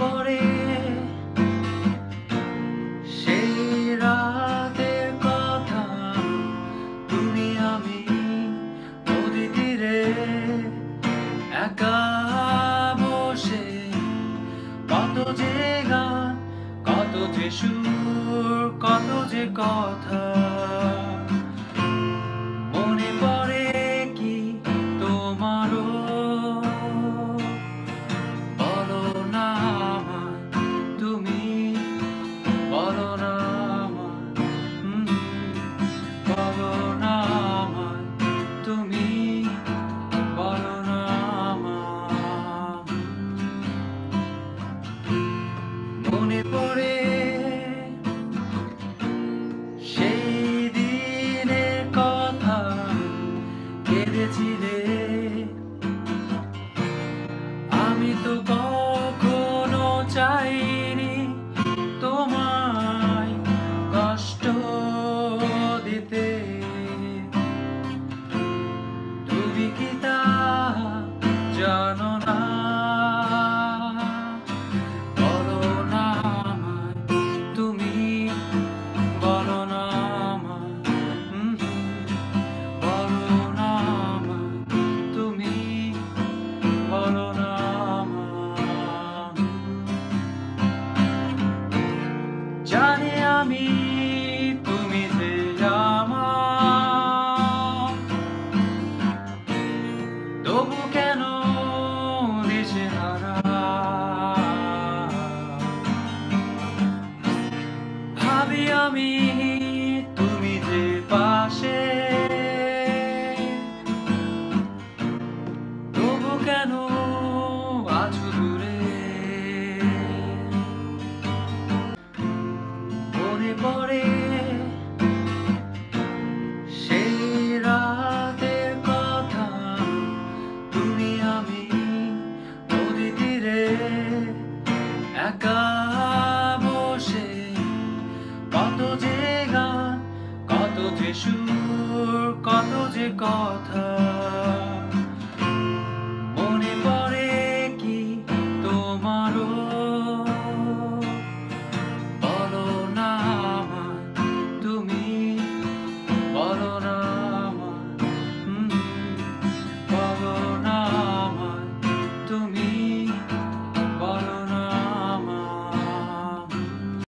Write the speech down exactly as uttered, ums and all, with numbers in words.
পড়ে সেই রাতের কথা, তুমি আমি নদী তীরে একা বসে, কত যে গান, কত যে সুর, কত যে কথা। মনে পড়ে কি তোমারও? বলো না আমায়, তুমি বলো না আমায়, উম, বলো না আমায়, তুমি বলো না আমায়। মনে পড়ে সেই দিনের কথা, কেঁদেছিলে। আমি তো কখনো চাইনি তোমায় কষ্ট দিতে, তুমি কি তা জানো না? বলো না আমায়, তুমি বলো না আমায়, উম, বলো না আমায়, তুমি বলো না আমায়। জানি আমি তুমি যে আমার, তবু কেন দিশেহারা? ভাবি আমি তুমি যে পাশে, তবু কেন আছো দূরে? মনে পড়ে সেই রাতের কথা, তুমি আমি নদী তীরে একা বসে, কত যে গান, কত যে সুর, কত যে কথা।